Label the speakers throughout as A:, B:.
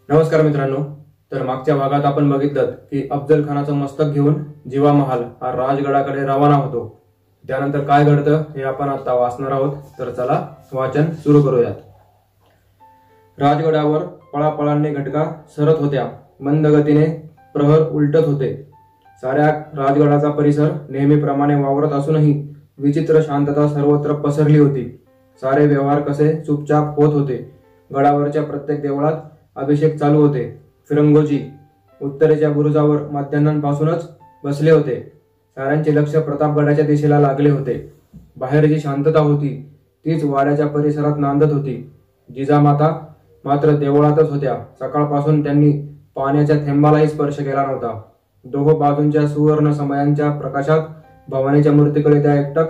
A: नमस्कार मित्रांनो. तर मागच्या भागात आपण बघितलं की अफजल खानाचं मस्तक घेऊन जीवा महाल हा राजगडाकडे रवाना होतो. त्यानंतर काय घडतं हे आपण आता वाचणार आहोत. तर चला वाचन सुरू करूयात. राजगडावर पळापळांनी घटका सरत होत्या. मंद गतीने प्रहर उलटत होते. साऱ्या राजगडाचा परिसर नेहमीप्रमाणे वावरत असूनही विचित्र शांतता सर्वत्र पसरली होती. सारे व्यवहार कसे चुपचाप होत होते. गडावरच्या प्रत्येक देवळात अभिषेक चालू होते. फिरंगोजी उत्तरेच्या बुरुजावर मध्यान्हापासूनच बसले होते. साऱ्यांचे लक्ष प्रतापगडाच्या दिशेला लागले होते. बाहेर जी शांतता होती तीच वाड्याच्या परिसरात नांदत होती. जिजामाता मात्र देवळातच होत्या. सकाळपासून त्यांनी पाण्याच्या थेंबालाही स्पर्श केला नव्हता. दोहो बाजूंच्या सुवर्ण समयांच्या प्रकाशात भवानीच्या मूर्तीकडे त्या एकटक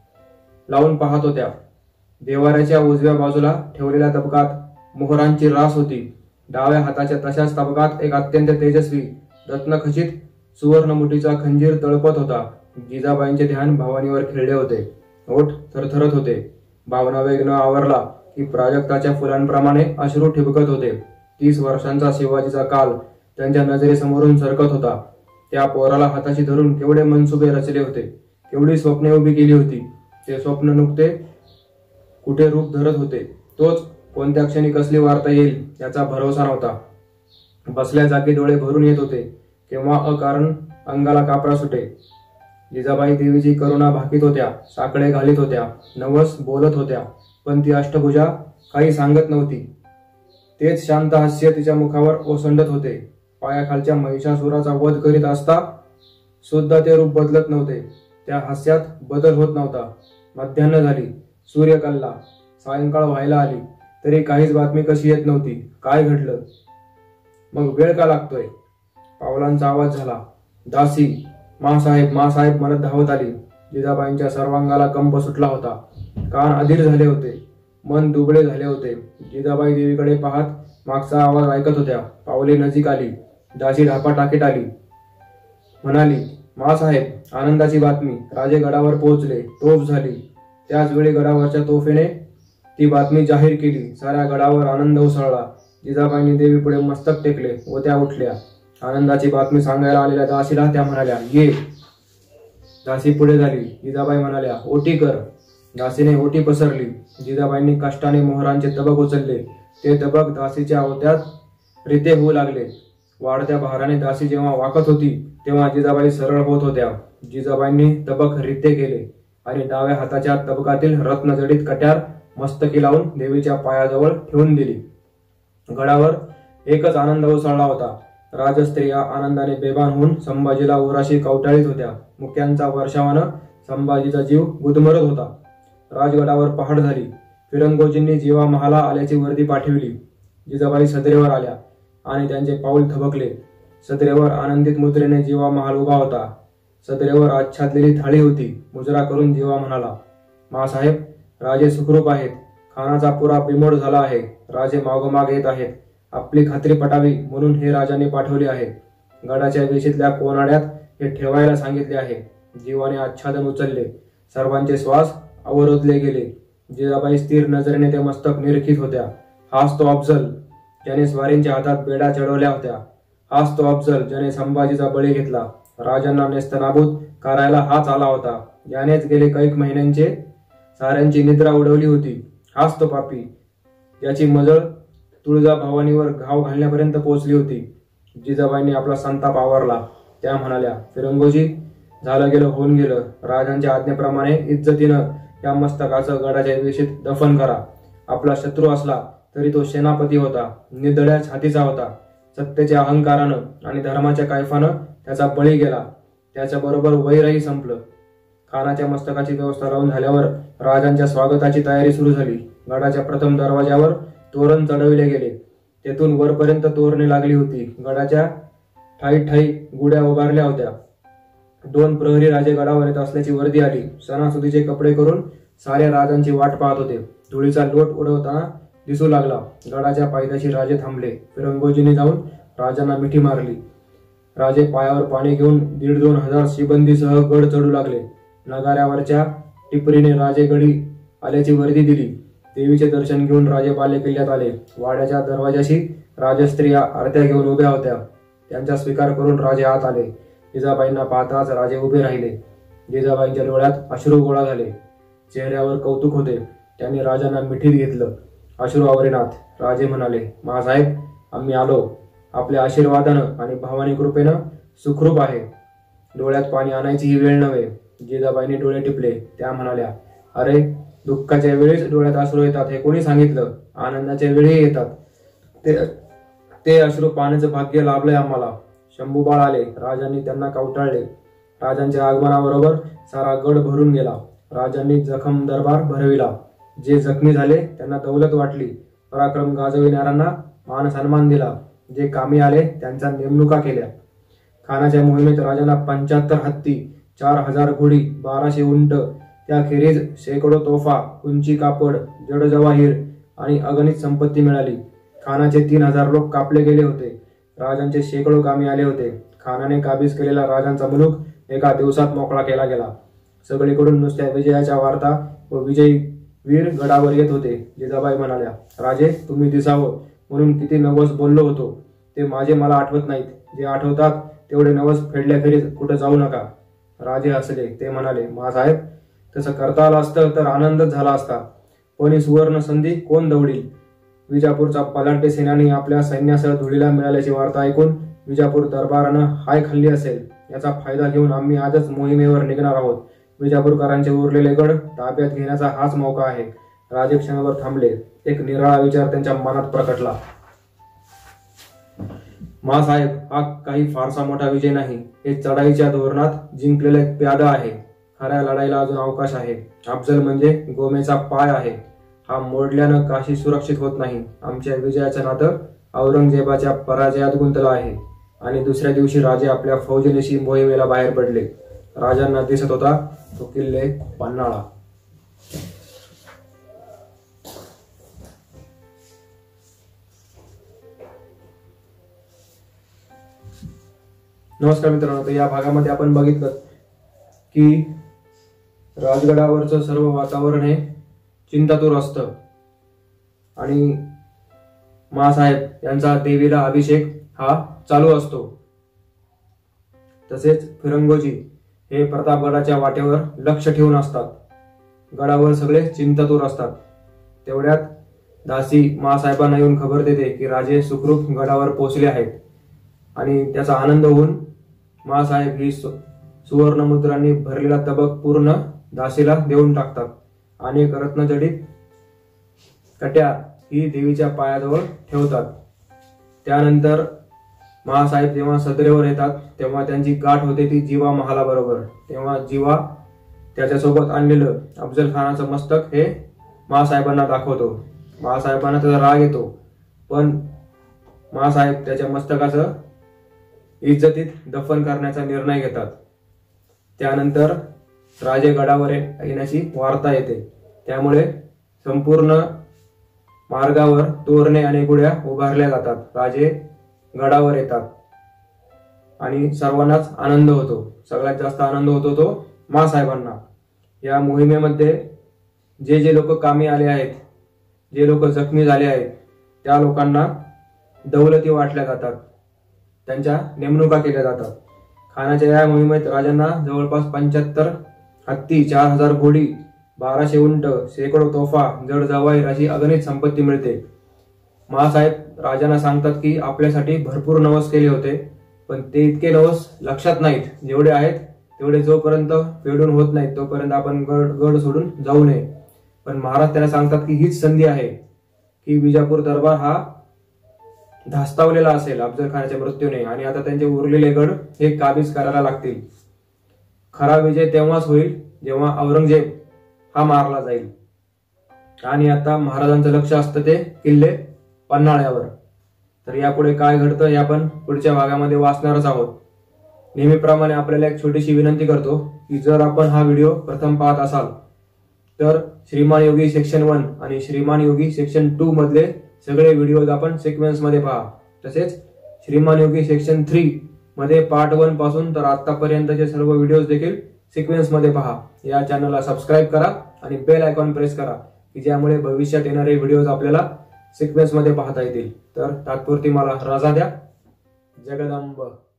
A: लावून पाहत होत्या. देवाऱ्याच्या उजव्या बाजूला ठेवलेल्या तबकात मोहरांची रास होती. डाव्या हाताच्या तशाच तबकात एक अत्यंत तेजस्वी रत्नखचित सुवर्ण मुठीचा खंजीर तळपत होता. जिजाबाईंचे ध्यान भवानीवर खिळले होते. ओठ थरथरत होते. भावनावेग न आवरला की प्राजक्ताच्या फुलांप्रमाणे अश्रू ठिबकत होते. 30 वर्षांचा शिवाजीचा काल त्यांच्या नजरेसमोरून सरकत होता. त्या पोराला हाताशी धरून केवढे मनसुबे रचले होते, केवढी स्वप्ने उभी केली होती. ते स्वप्न नुकते कुठे रूप धरत होते. तोच कोणत्या क्षणी कसली वार्ता येईल याचा भरोसा नव्हता. बसल्या जागी डोळे भरून येत होते. केव्हा अकारण अंगाला कापरा सुटे. जिजाबाई देवीची करुणा भाकीत होत्या. साकडे घालीत होत्या. नवस बोलत होत्या. पण ती अष्टभुजा काही सांगत नव्हती. तेच शांत हास्य तिच्या मुखावर ओसंडत होते. पायाखालच्या महिषासुराचा वध करीत असता सुद्धा ते रूप बदलत नव्हते. त्या हास्यात बदल होत नव्हता. मध्यान्ह झाली. सूर्य कलला. सायंकाळ व्हायला आली तरी काहीच बातमी कशी येत नव्हती. काय घडलं? मग वेळ का लागतोय? पावलांचा आवाज झाला. दासी मासाहेब मासाहेब म्हणत धावत आली. जिजाबाईंच्या सर्वांगाला कंप सुटला होता. कान अधीर झाले होते. मन दुबळे झाले होते. जिजाबाई देवीकडे पाहत मागचा आवाज ऐकत होत्या. पावले नजीक आली. दासी ढापा टाकीत आली. म्हणाली, मासाहेब आनंदाची बातमी. राजे गडावर पोहोचले. तोफ झाली. त्याच वेळी गडावरच्या तोफेने ती बातमी जाहीर केली. साऱ्या गडावर आनंद उसळला. जिजाबाईंनी देवीपुढे मस्तक टेकले व त्या उठल्या. आनंदाची बातमी सांगायला आलेल्या दासीला त्या म्हणाल्या, ये. दासी पुढे झाली. जिजाबाई म्हणाल्या, ओटी कर. दासीने ओटी पसरली. जिजाबाईंनी कष्टाने मोहरांचे तबक उचलले. ते तबक दासीच्या ओट्यात रिते होऊ लागले. वाढत्या भाराने दासी जेव्हा वाकत होती तेव्हा जिजाबाई सरळ होत होत्या. जिजाबाईंनी तबक रिते केले आणि डाव्या हाताच्या तबकातील रत्नजडित कट्यार मस्तकी लावून देवीच्या पायाजवळ ठेवून दिली. गडावर एकच आनंद उसळला होता. राजस्त्रिया आनंदाने बेभान होऊन संभाजीला उराशी कवटाळीत होत्या. मुक्यांचा वर्षावानं संभाजीचा जीव गुदमरत होता. राजगडावर पहाट झाली. फिरंगोजींनी जीवा महाला आल्याची वर्दी पाठविली. जिजाबाई सदरेवर आल्या आणि त्यांचे पाऊल थबकले. सदरेवर आनंदित मुद्रेने जीवा महाल उभा होता. सदरेवर आच्छादलेली थाळी होती. मुजरा करून जीवा म्हणाला, मासाहेब राजे सुखरूप आहेत. खानाचा पुरा बिमोड झाला आहे. राजे मागोमाग येत आहेत. आपली खात्री पटावी म्हणून हे राजांनी पाठवले आहे. गडाच्या वेशीतल्या कोनाड्यात हे ठेवायला सांगितले आहे. जीवाने आच्छादन उचलले. सर्वांचे श्वास अवरोधले गेले. जिजाबाई स्थिर नजरेने ते मस्तक निरखित होत्या. हाच तो अफजल ज्याने स्वारींच्या हातात बेडा चढवल्या होत्या. हाच तो अफजल ज्याने संभाजीचा बळी घेतला. राजांना नेस्तनाबूत करायला हाच आला होता. यानेच गेले कैक महिन्यांचे साऱ्यांची निद्रा उडवली होती. हाच तो पापी याची मजळ तुळजा भवानीवर घाव घालण्यापर्यंत पोहोचली होती. जिजाबाईंनी आपला संताप आवरला. त्या म्हणाल्या, फिरंगोजी झालं गेलं होऊन गेलं. राजांच्या आज्ञेप्रमाणे इज्जतीनं या मस्तकाचं गडाच्या वेशीत दफन करा. आपला शत्रू असला तरी तो सेनापती होता. निधड्या छातीचा होता. सत्तेच्या अहंकारानं आणि धर्माच्या कायफानं त्याचा बळी गेला. त्याच्याबरोबर वैरही संपलं. खानाच्या मस्तकाची व्यवस्था लावून झाल्यावर राजांच्या स्वागताची तयारी सुरू झाली. गडाच्या प्रथम दरवाजावर तोरण चढविले गेले. तेथून वरपर्यंत तोरणे लागली होती. गडाच्या ठाई ठाई गुड्या उभारल्या होत्या. 2 प्रहरी राजे गडावर येत असल्याची वर्दी आली. सणासुदीचे कपडे करून साऱ्या राजांची वाट पाहत होते. धुळीचा लोट उडवताना दिसू लागला. गडाच्या पायथ्याशी राजे थांबले. फिरंगोजींनी जाऊन राजांना मिठी मारली. राजे पायावर पाणी घेऊन 1,500-2 हजार शिबंदीसह गड चढू लागले. नगाऱ्यावरच्या टिपरीने राजे गडी आल्याची वर्दी दिली. देवीचे दर्शन घेऊन राजे बाले किल्ल्यात आले. वाड्याच्या दरवाजाशी राजस्त्रिया आरत्या घेऊन उभ्या होत्या. त्यांचा स्वीकार करून राजे आत आले. जिजाबाईंना पाहताच राजे उभे राहिले. जिजाबाईंच्या डोळ्यात अश्रू गोळा झाले. चेहऱ्यावर कौतुक होते. त्यांनी राजांना मिठीत घेतलं. अश्रू आवरेनात राजे म्हणाले, महासाहेब, आम्ही आलो. आपल्या आशीर्वादानं आणि भावानी कृपेनं सुखरूप आहे. डोळ्यात पाणी आणायची ही वेळ नव्हे. जिजाबाईंनी डोळे टिपले. त्या म्हणाल्या, अरे, दुःखाच्या वेळीच डोळ्यात अश्रू येतात हे कोणी सांगितलं? आनंदाच्या वेळी येतात. ते अश्रू पाहण्याचं भाग्य लाभलंय आम्हाला. शंभूबाळ आले. राजांनी त्यांना कवटाळले. राजांच्या आगमनाबरोबर सारा गड भरून गेला. राजांनी जखम दरबार भरविला. जे जखमी झाले त्यांना दौलत वाटली. पराक्रम गाजविणाऱ्यांना मान सन्मान दिला. जे कामी आले त्यांच्या नेमणुका केल्या. खानाच्या मोहिमेत राजांना 75 हत्ती, 4000 घोडी, 1200 उंट, त्याखेरीज शेकडो तोफा, उंची कापड, जड जवाहीर आणि अगणित संपत्ती मिळाली. खानाचे 3000 लोक कापले गेले होते. राजांचे शेकडो कामी आले होते. खानाने काबीज केलेला राजांचा मुलूक एका दिवसात मोकळा केला गेला. सगळीकडून नुसत्या विजयाच्या वार्ता व विजयी वीर गडावर येत होते. जिजाबाई म्हणाल्या, राजे, तुम्ही दिसावं म्हणून किती नवस बोललो होतो ते माझे मला आठवत नाहीत. जे आठवतात तेवढे नवस फेडल्याखेरीज कुठं जाऊ नका. राजे हसले. ते म्हणाले, महासाहेब, तसं करता आलं असतं तर आनंदच झाला असता. पण ही सुवर्ण संधी कोण दवडील? विजापूरचा पलाटे सेनानी आपल्या सैन्यासह धुळीला मिळाल्याची वार्ता ऐकून विजापूर दरबारानं हाय खाल्ली असेल. याचा फायदा घेऊन आम्ही आजच मोहिमेवर निघणार आहोत. विजापूरकरांचे उरलेले गड ताब्यात घेण्याचा हाच मौका आहे. राजे क्षणभर थांबले. एक निराळा विचार त्यांच्या मनात प्रकटला. महासाहेब, हा काही फारसा मोठा विजय नाही. हे चढाईच्या धोरणात जिंकलेला एक प्यादा आहे. खऱ्या लढाईला अजून अवकाश आहे. अफजल म्हणजे गोमेचा पाय आहे. हा मोडल्यानं काशी सुरक्षित होत नाही. आमच्या विजयाचं नातं औरंगजेबाच्या पराजयात गुंतलं आहे. आणि दुसऱ्या दिवशी राजे आपल्या फौजनीशी मोहिमेला बाहेर पडले. राजांना दिसत होता तो किल्ले पन्हाळा. नमस्कार मित्रांनो, तर या भागामध्ये आपण बघितलं की राजगडावरचं सर्व वातावरण हे चिंतातूर असतं आणि महासाहेब यांचा देवीला अभिषेक हा चालू असतो. तसेच फिरंगोजी हे प्रतापगडाच्या वाटेवर लक्ष ठेवून असतात. गडावर सगळे चिंतातूर असतात. तेवढ्यात दासी महासाहेबांना येऊन खबर देते की राजे सुखरूप गडावर पोहोचले आहेत. आणि त्याचा आनंद होऊन महासाहेब ही सुवर्ण मुद्रांनी भरलेला तबक पूर्ण दासीला देऊन टाकतात. आणि रत्नजडित कट्या ही देवीच्या पायाजवळ ठेवतात. त्यानंतर महासाहेब जेव्हा सदरेवर येतात तेव्हा त्यांची गाठ होते ती जीवा महालाबरोबर. तेव्हा जीवा त्याच्यासोबत आणलेलं अफजल खानाचं मस्तक हे महासाहेबांना दाखवतो. महासाहेबांना त्याचा राग येतो, पण महासाहेब त्याच्या मस्तकाचं इज्जतीत दफन करण्याचा निर्णय घेतात. त्यानंतर राजे गडावर येण्याची वार्ता येते. त्यामुळे संपूर्ण मार्गावर तोरणे आणि गुड्या उभारल्या जातात. राजे गडावर येतात आणि सर्वांनाच आनंद होतो. सगळ्यात जास्त आनंद होतो तो महासाहेबांना. या मोहिमेमध्ये जे लोक कामी आले आहेत, जे लोक जखमी झाले आहेत, त्या लोकांना दौलती वाटल्या जातात. त्यांच्या नेमणुका केल्या जातात. खानाच्या या मोहिमेत राजांना जवळपास 75 हत्ती, 4000 घोडी, 1200 उंट, शेकडो तोफा, जड जवाहीर अशी अगणित संपत्ती मिळते. महासाहेब राजांना सांगतात की आपल्यासाठी भरपूर नवस केले होते, पण ते इतके नवस लक्षात नाहीत. जेवढे आहेत तेवढे जोपर्यंत फेडून होत नाहीत तोपर्यंत आपण गड सोडून जाऊ नये. पण महाराज त्यांना सांगतात की हीच संधी आहे की विजापूर दरबार हा धास्तावलेला असेल अफजल खानाच्या मृत्यूने आणि आता त्यांचे उरलेले गड हे काबीज करायला लागतील. खरा विजय तेव्हाच होईल जेव्हा औरंगजेब हा मारला जाईल. आणि आता महाराजांचं लक्ष असतं ते किल्ले पन्हाळ्यावर. तर यापुढे काय घडतं हे आपण पुढच्या भागामध्ये वाचणारच आहोत. नेहमीप्रमाणे आपल्याला एक छोटीशी विनंती करतो की जर आपण हा व्हिडिओ प्रथम पाहत असाल तर श्रीमान योगी सेक्शन 1 आणि श्रीमान योगी सेक्शन 2 मधले सगळे व्हिडिओज आपण सिक्वेन्स मध्ये पहा. तसेच श्रीमान योगी सेक्शन 3 मध्ये पार्ट 1 पासून तर आतापर्यंतचे सर्व व्हिडिओज देखील सिक्वेन्स मध्ये पहा. या चॅनलला सबस्क्राईब करा आणि बेल आयकॉन प्रेस करा की ज्यामुळे भविष्यात येणारे व्हिडिओज आपल्याला सिक्वेन्स मध्ये पाहता येतील. तर तात्पुरती मला रजा द्या. जगदंब.